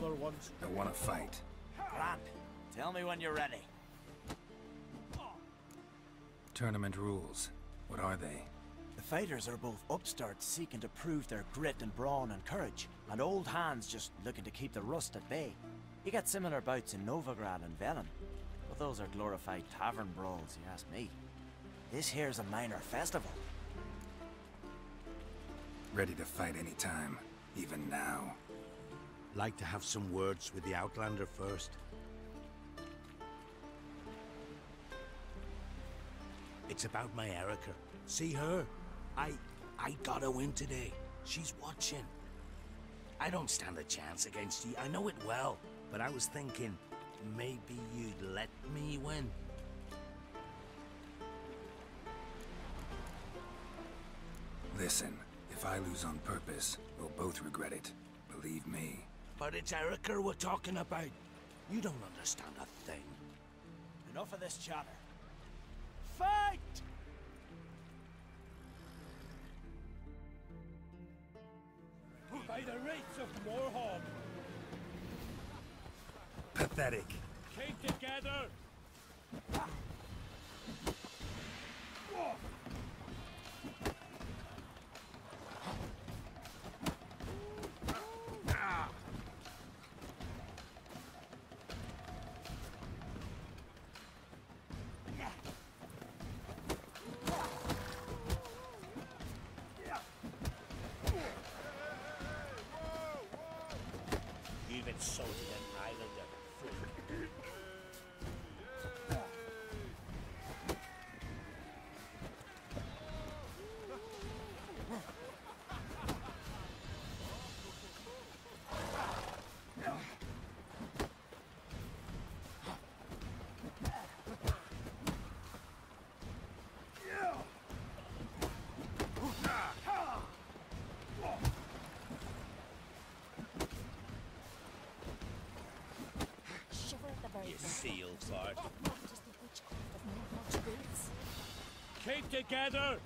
other ones. I want to fight. Grand. Tell me when you're ready. Tournament rules. What are they? The fighters are both upstarts seeking to prove their grit and brawn and courage, and old hands just looking to keep the rust at bay. You get similar bouts in Novigrad and Velen, but those are glorified tavern brawls, you ask me. This here's a minor festival. Ready to fight anytime, even now. Like to have some words with the Outlander first. It's about my Erica. See her? I gotta win today. She's watching. I don't stand a chance against you. I know it well. But I was thinking, maybe you'd let me win. Listen, if I lose on purpose, we'll both regret it. Believe me. But it's Erica we're talking about. You don't understand a thing. Enough of this chatter. Fight! By the rates of Moorhawk. Pathetic. Keep together. You've insulted an islander. You seal fart. Keep together.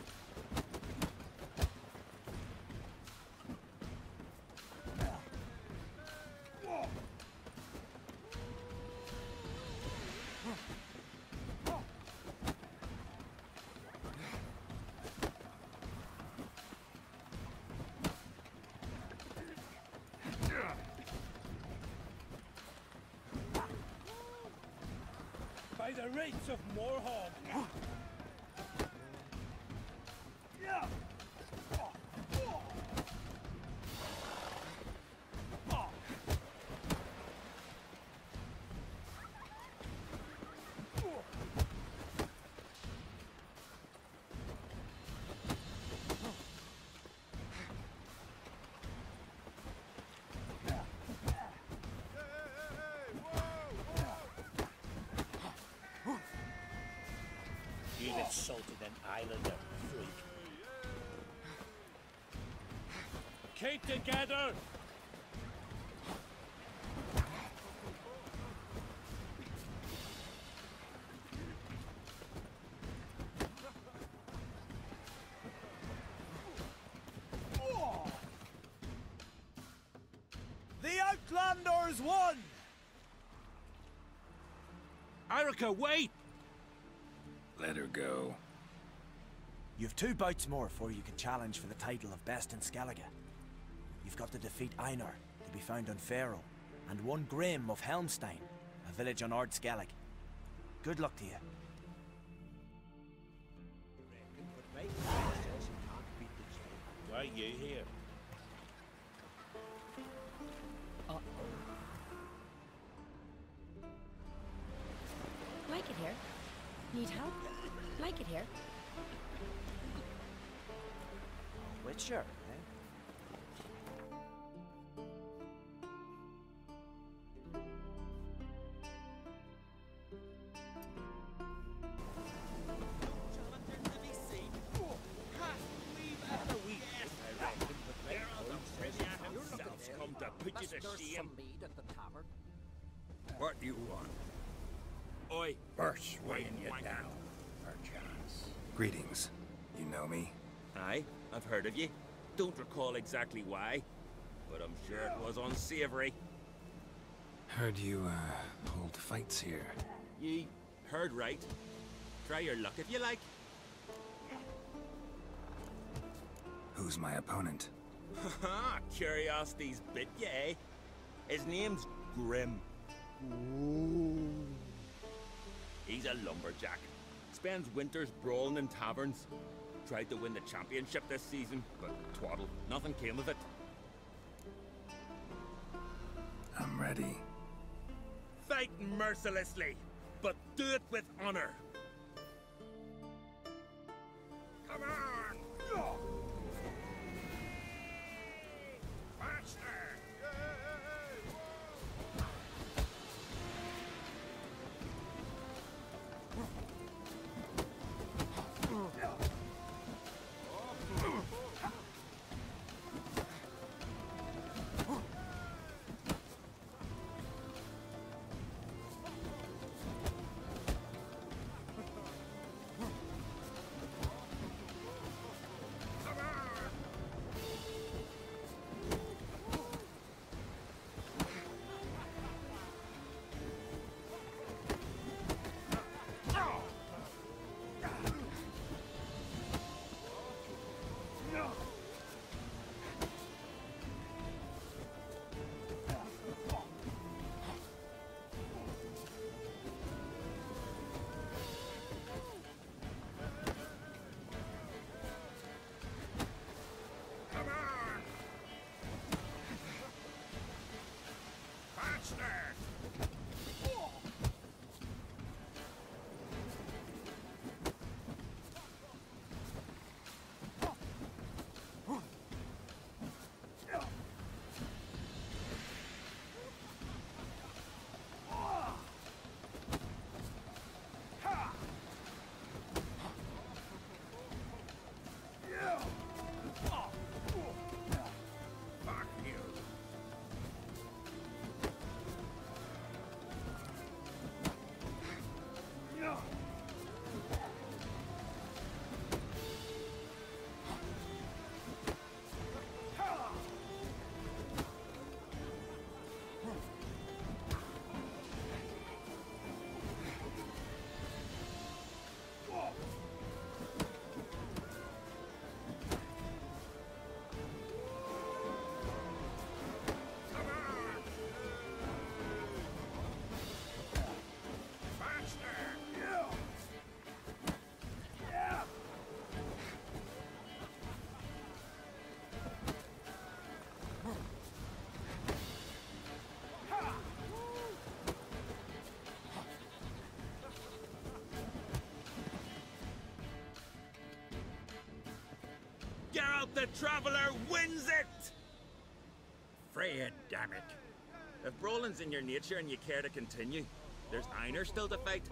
By the rates of Moorhawk. You've insulted an islander, freak. Keep together. The Outlanders won! Erica, wait! Let her go. You've 2 bouts more before you can challenge for the title of Best in Skellige. You've got to defeat Einar, to be found on Faroe, and 1 Grim of Helmstein, a village on Ard Skellig. Good luck to you. Why are you here? Like it here? Need help? Like it here? Witcher, eh? Come to put you to shame. What do you want? Oi, First, weighing you down, perchance. Greetings. You know me? Aye, I've heard of you. Don't recall exactly why, but I'm sure it was unsavory. Heard you, hold fights here. Ye heard right. Try your luck if you like. Who's my opponent? Haha, curiosity's bit ya, eh? His name's Grim. Ooh. He's a lumberjack. Spends winters brawling in taverns. Tried to win the championship this season, but twaddle, nothing came of it. I'm ready. Fight mercilessly, but do it with honor. Come on! Faster! Geralt the Traveler wins it! Freya, damn it. If brawling's in your nature and you care to continue, there's Einar still to fight.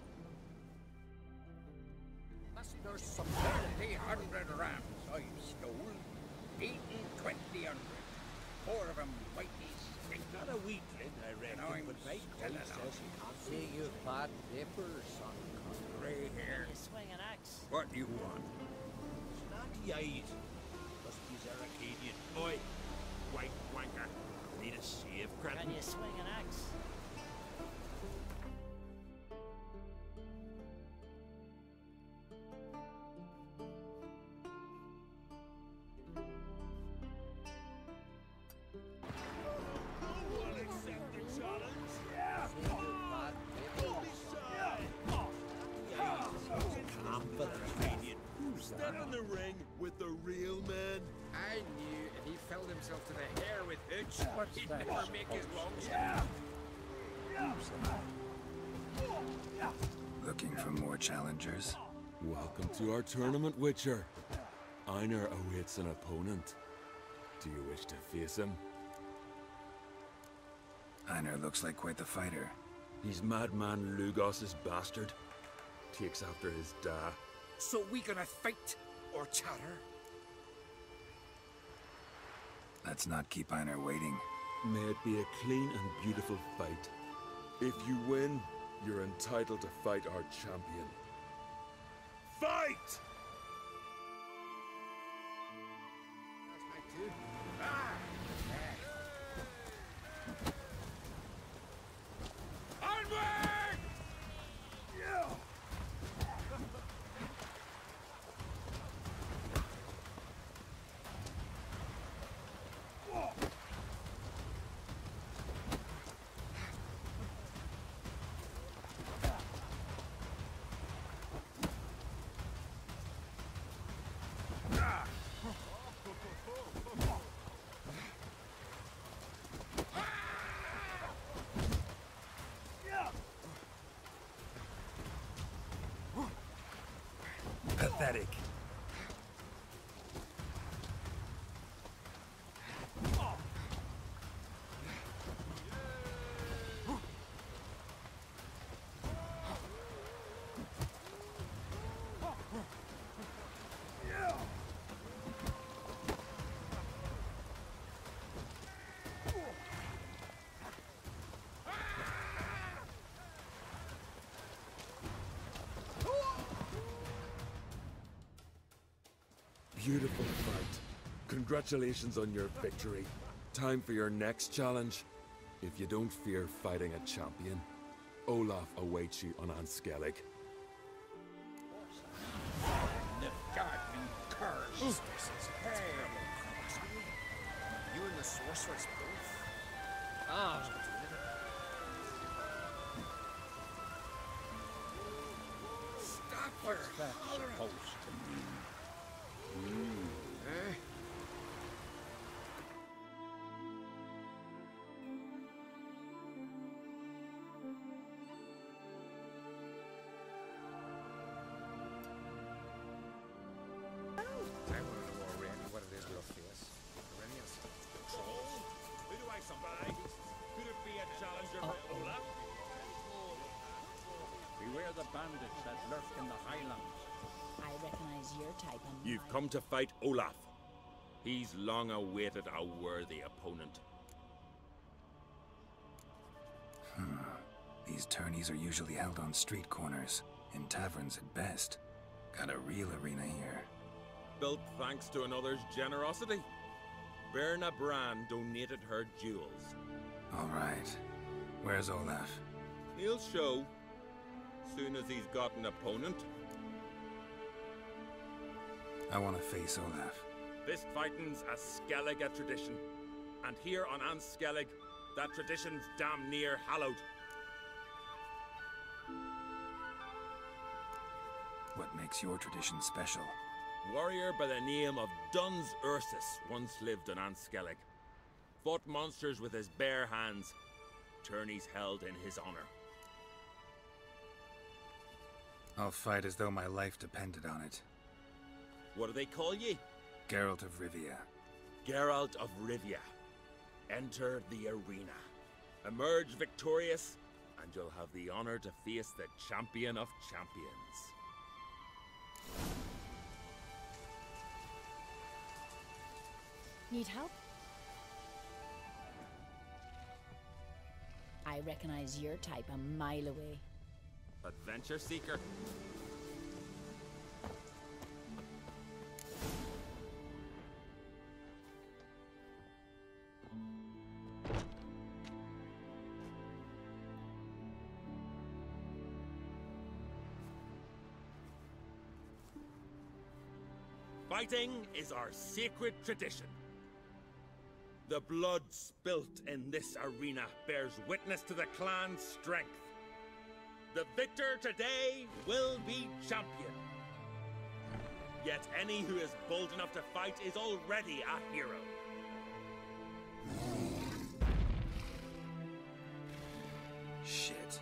There's some 30 rams I've stolen, eaten 20 hundred. 4 of them mighty stink. Not a wee drink, I reckon, And I'm but right still alive. See you bad neighbors, son. Grey hair. You swing an axe. What do you want? Snotty eyes. Must be Arcadian. Oi, white wanker. Need a shave, Can Cretin? you swing an axe? Step in the ring with the real man. I knew if he filled himself to the hair with hooch, he'd never make his long shot. Looking for more challengers? Welcome to our tournament, Witcher. Einar awaits an opponent. Do you wish to face him? Einar looks like quite the fighter. He's madman Lugos's bastard. Takes after his da. So we gonna fight or chatter? Let's not keep Einar waiting. May it be a clean and beautiful fight. If you win, you're entitled to fight our champion. Fight! pathetic. Beautiful fight. Congratulations on your victory. Time for your next challenge. If you don't fear fighting a champion, Olaf awaits you on Skellig. Nilfgaardly curse. This is terrible. You and the sorceress both? Ah. Stop her. What's that supposed to mean? Eh? I want to know already what it is we'll face. Arrhenius. Trolde? Who do I spy? Could it be a challenger for Olaf? Beware the bandits that lurk in the highlands. I recognize your type and You've come to fight Olaf. He's long awaited a worthy opponent. These tourneys are usually held on street corners, in taverns at best. Got a real arena here. Built thanks to another's generosity. Berna Bran donated her jewels. All right. Where's Olaf? He'll show. Soon as he's got an opponent. I want to face Olaf. Fist fighting's a Skellige tradition. And here on Skellig, that tradition's damn near hallowed. What makes your tradition special? Warrior by the name of Duns Ursus once lived on Skellig. Fought monsters with his bare hands. Tourneys held in his honor. I'll fight as though my life depended on it. What do they call ye? Geralt of Rivia. Geralt of Rivia. Enter the arena. Emerge victorious, and you'll have the honor to face the champion of champions. Need help? I recognize your type a mile away. Adventure seeker. Fighting is our sacred tradition. The blood spilt in this arena bears witness to the clan's strength. The victor today will be champion. Yet any who is bold enough to fight is already a hero. Shit.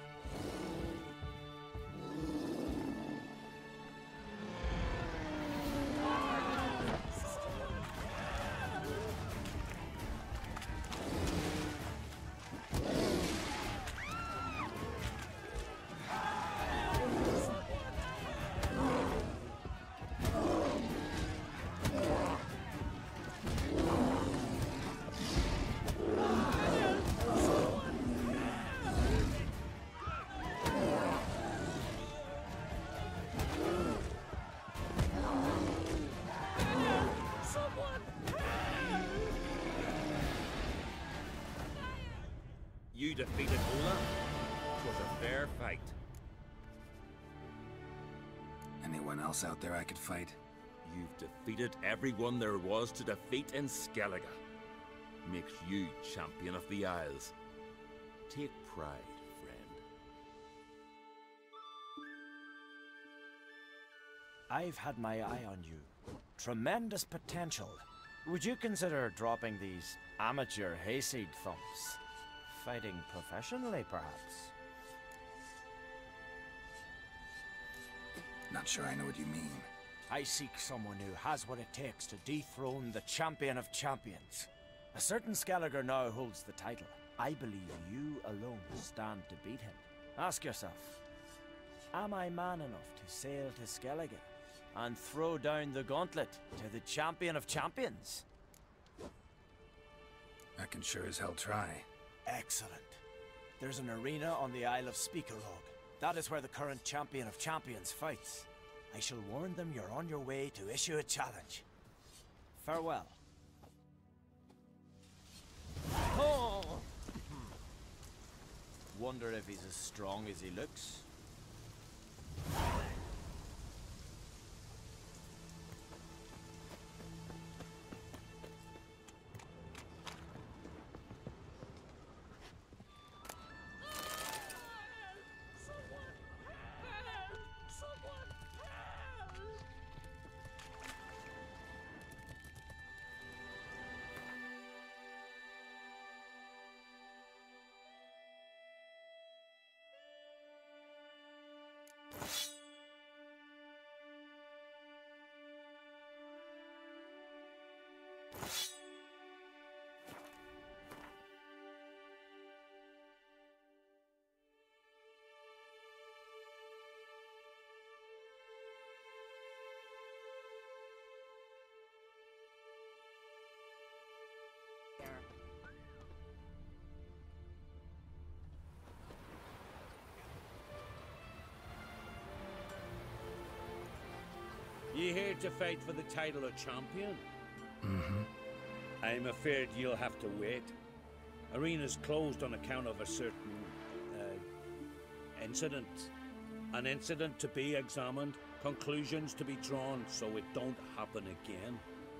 You defeated Olaf. It was a fair fight. Anyone else out there I could fight? You've defeated everyone there was to defeat in Skellige. Makes you champion of the Isles. Take pride, friend. I've had my eye on you. Tremendous potential. Would you consider dropping these amateur hayseed thumps? Fighting professionally, perhaps? Not sure I know what you mean. I seek someone who has what it takes to dethrone the champion of champions. A certain Skellige now holds the title. I believe you alone stand to beat him. Ask yourself, am I man enough to sail to Skellige and throw down the gauntlet to the champion of champions? I can sure as hell try. Excellent. There's an arena on the Isle of Speakerog. That is where the current champion of champions fights. I shall warn them you're on your way to issue a challenge. Farewell. Oh! Wonder if he's as strong as he looks. You here to fight for the title of champion? Mm-hmm. I'm afraid you'll have to wait. Arena's closed on account of a certain incident. An incident to be examined, conclusions to be drawn so it don't happen again.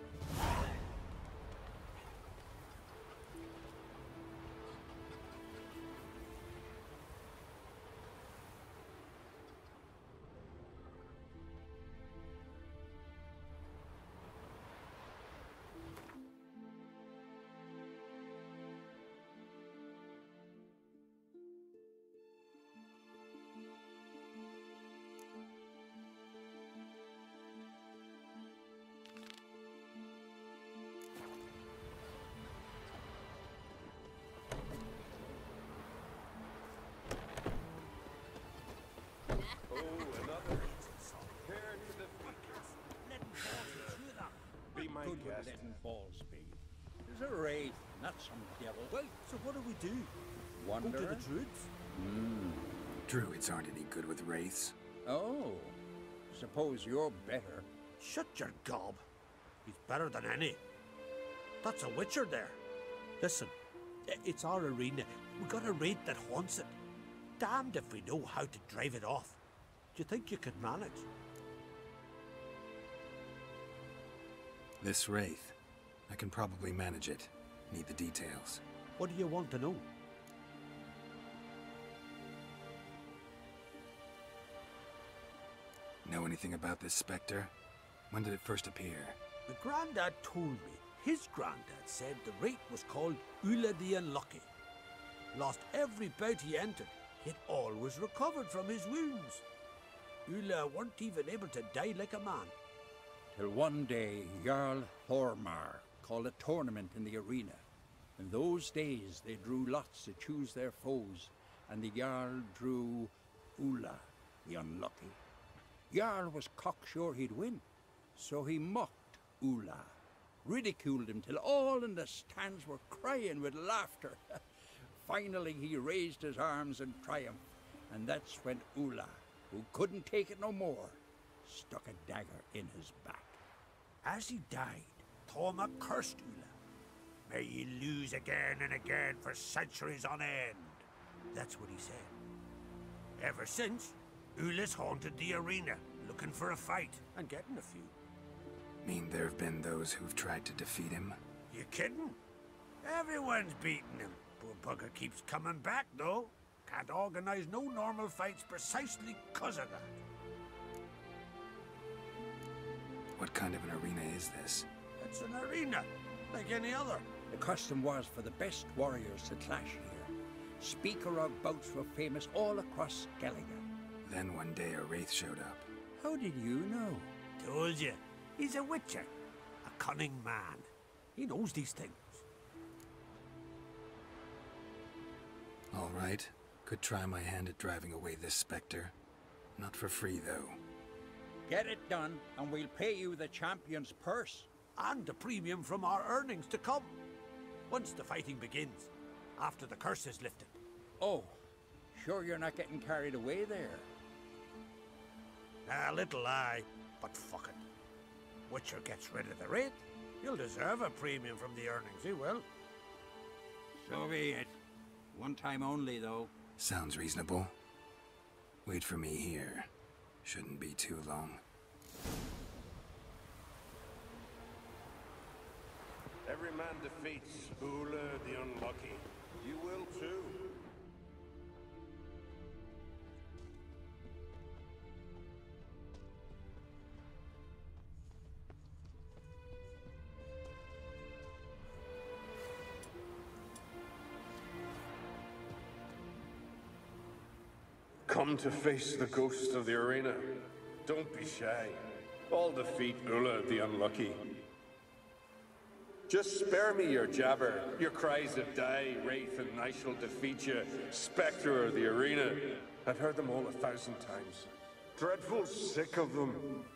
Letting balls be. There's a wraith, not some devil. Well, so what do we do? Wonder? Go to the druids? Druids aren't any good with wraiths. Oh, suppose you're better. Shut your gob. He's better than any. That's a witcher there. Listen, it's our arena. We got a wraith that haunts it. Damned if we know how to drive it off. Do you think you could manage? This wraith, I can probably manage it. Need the details. What do you want to know? Know anything about this specter? When did it first appear? The Grandad told me his Grandad said the wraith was called Ulle the Unlucky. Lost every bout he entered, yet always recovered from his wounds. Ulle weren't even able to die like a man. Till one day, Jarl Thormar called a tournament in the arena. In those days, they drew lots to choose their foes, and the Jarl drew Ulla, the Unlucky. Jarl was cocksure he'd win, so he mocked Ulla, ridiculed him till all in the stands were crying with laughter. Finally, he raised his arms in triumph, and that's when Ulla, who couldn't take it no more, stuck a dagger in his back. As he died, Thormar cursed Ulla. May ye lose again and again for centuries on end. That's what he said. Ever since, Ulla's haunted the arena, looking for a fight and getting a few. Mean there have been those who've tried to defeat him? You kidding? Everyone's beating him. Poor bugger keeps coming back, though. Can't organize no normal fights precisely 'cause of that. What kind of an arena is this? It's an arena, like any other. The custom was for the best warriors to clash here. Speakerog bouts were famous all across Skellige. Then one day a wraith showed up. How did you know? Told you. He's a witcher. A cunning man. He knows these things. All right. Could try my hand at driving away this specter. Not for free, though. Get it done, and we'll pay you the champion's purse. And a premium from our earnings to come. Once the fighting begins. After the curse is lifted. Oh, sure you're not getting carried away there? A little lie, but fuck it. Witcher gets rid of the rate. He'll deserve a premium from the earnings, he will. So be it. One time only, though. Sounds reasonable. Wait for me here. Shouldn't be too long. Every man defeats Ulle the Unlucky. You will too. Come to face the ghost of the arena. Don't be shy. I'll defeat Ulle the Unlucky. Just spare me your jabber, your cries of die, wraith, and I shall defeat you, spectre of the arena. I've heard them all 1,000 times. Dreadful sick of them.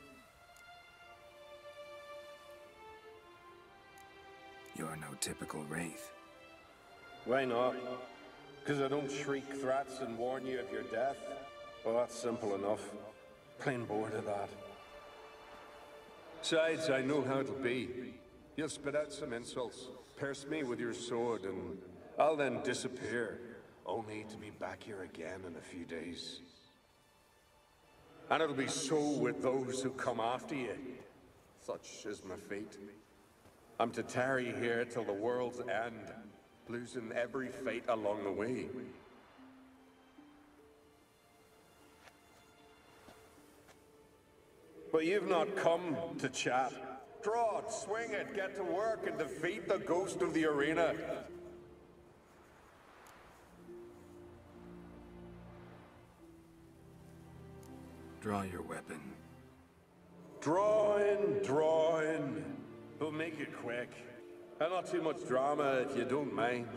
You're no typical wraith. Why not? Because I don't shriek threats and warn you of your death? Well, that's simple enough. Plain bored of that. Besides, I know how it'll be. You'll spit out some insults, pierce me with your sword, and I'll then disappear, only to be back here again in a few days. And it'll be so with those who come after you. Such is my fate. I'm to tarry here till the world's end, losing every fate along the way. But you've not come to chat. Draw it, swing it, get to work and defeat the ghost of the arena. Draw your weapon. Draw in. We'll make it quick. And not too much drama if you don't mind.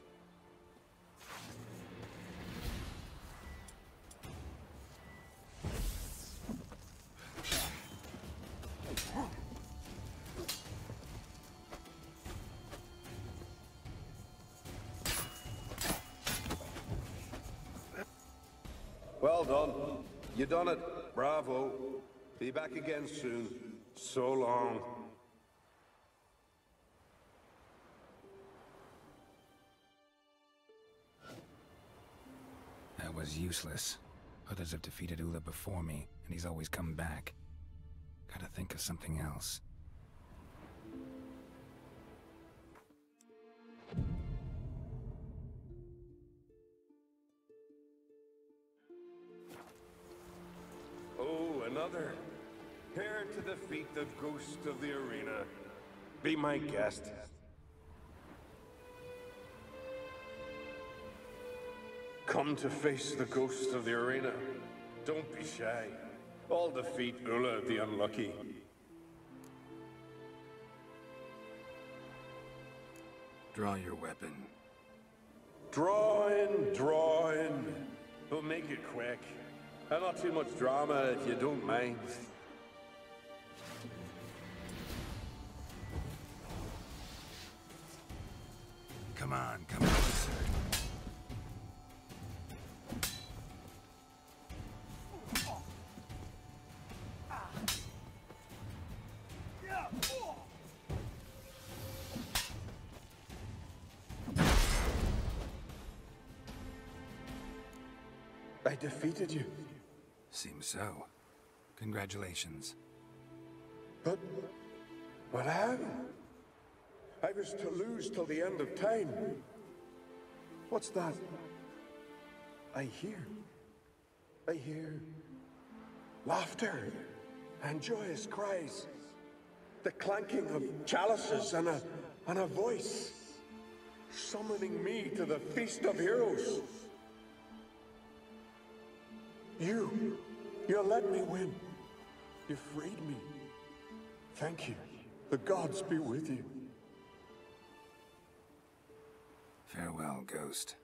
Well done. You done it. Bravo. Be back again soon. So long. That was useless. Others have defeated Ulle before me, and he's always come back. Gotta think of something else. Oh, another. Here to defeat the ghost of the arena. Be my guest. Come to face the ghost of the arena. Don't be shy. I'll defeat Ulle the Unlucky. Draw your weapon. Draw in. We'll make it quick. And not too much drama if you don't mind. Come on, sir. I defeated you. Seems so. Congratulations. But how? I was to lose till the end of time. What's that? I hear laughter and joyous cries. The clanking of chalices and a voice summoning me to the feast of heroes. You let me win. You freed me. Thank you. The gods be with you. Farewell, Ghost.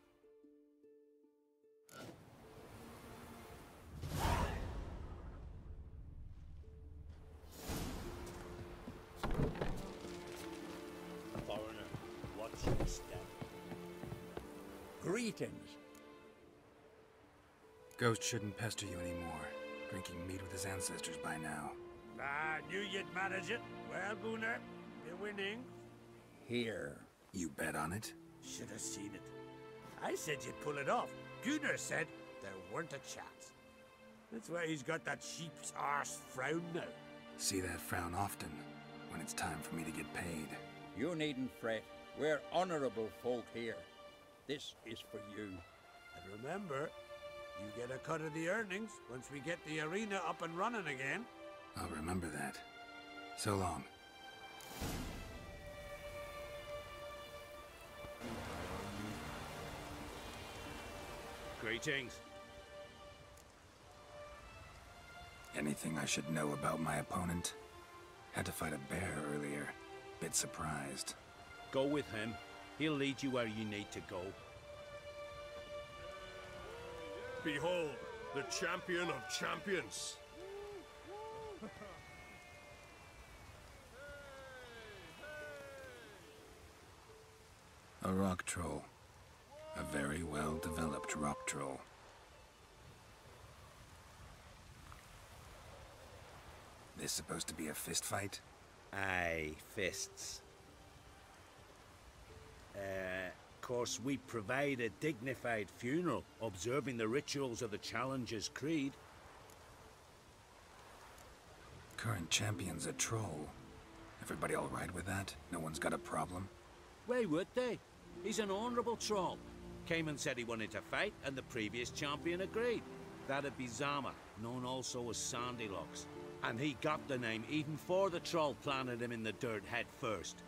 Foreigner, watch your step. Greetings. Ghost shouldn't pester you anymore. Drinking meat with his ancestors by now. I knew you'd manage it. Well, Gunnar, you're winning. Here. You bet on it? Should have seen it. I said you'd pull it off. Gunnar said there weren't a chance. That's why he's got that sheep's arse frown now. See that frown often, when it's time for me to get paid. You needn't fret. We're honorable folk here. This is for you. And remember, you get a cut of the earnings once we get the arena up and running again. I'll remember that. So long. Greetings. Anything I should know about my opponent? Had to fight a bear earlier. Bit surprised. Go with him. He'll lead you where you need to go. Behold, the champion of champions. A rock troll. A very well-developed rock troll. This supposed to be a fist fight? Aye, fists. Course, we provide a dignified funeral, observing the rituals of the Challenger's Creed. Current champion's a troll. Everybody all right with that? No one's got a problem? Why would they? He's an honourable troll. Came and said he wanted to fight, and the previous champion agreed. That'd be Zama, known also as Sandylocks. And he got the name even before the troll planted him in the dirt head first.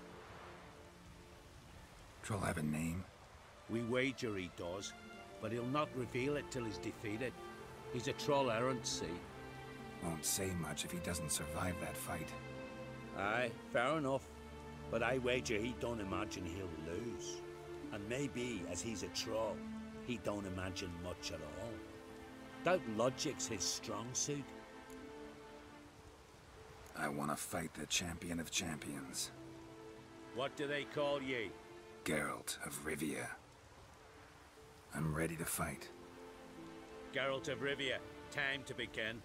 Troll have a name? We wager he does, but he'll not reveal it till he's defeated. He's a troll errant, see? Won't say much if he doesn't survive that fight. Aye, fair enough. But I wager he don't imagine he'll lose. And maybe, as he's a troll, he don't imagine much at all. Doubt logic's his strong suit. I want to fight the champion of champions. What do they call ye? Geralt of Rivia. I'm ready to fight. Geralt of Rivia, time to begin.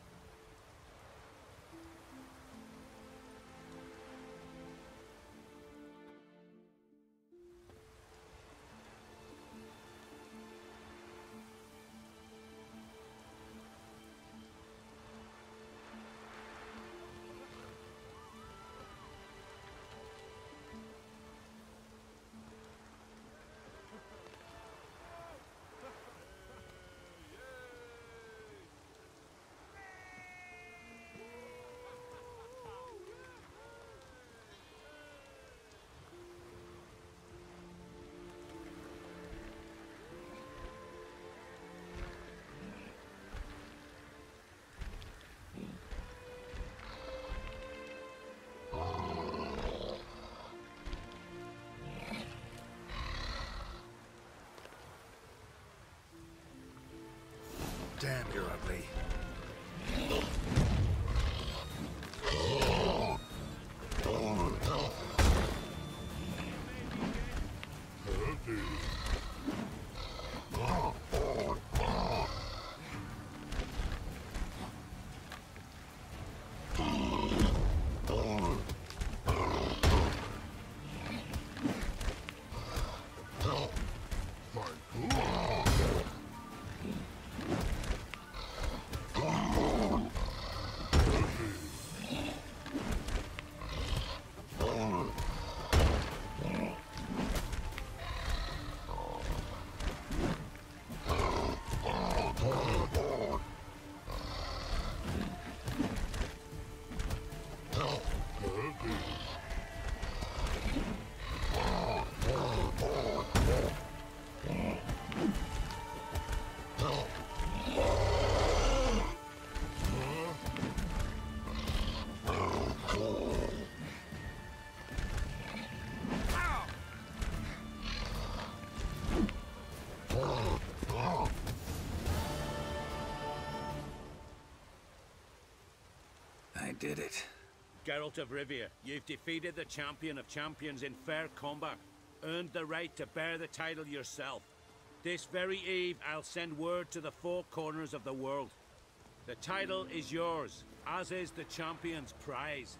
did it. Geralt of Rivia, you've defeated the champion of champions in fair combat. Earned the right to bear the title yourself. This very eve, I'll send word to the four corners of the world. The title is yours, as is the champion's prize.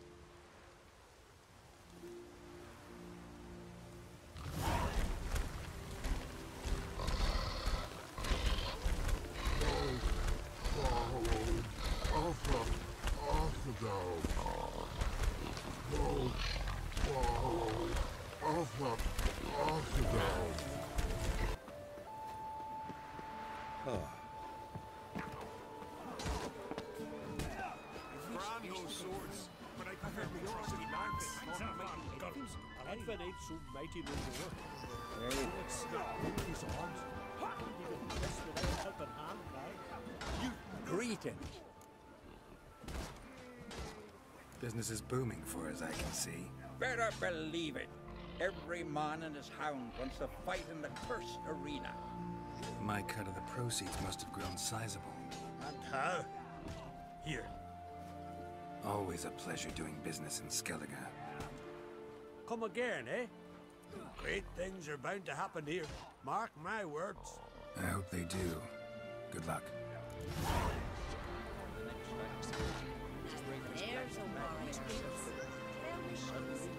So mighty no more. It's not his arms. Even this without helping hand now. Greetings. Business is booming for as I can see. Better believe it. Every man and his hound wants to fight in the cursed arena. My cut of the proceeds must have grown sizable. And how? Here. Always a pleasure doing business in Skellige. Come again, eh? Great things are bound to happen here. Mark my words. I hope they do. Good luck. There's a wise. Tell me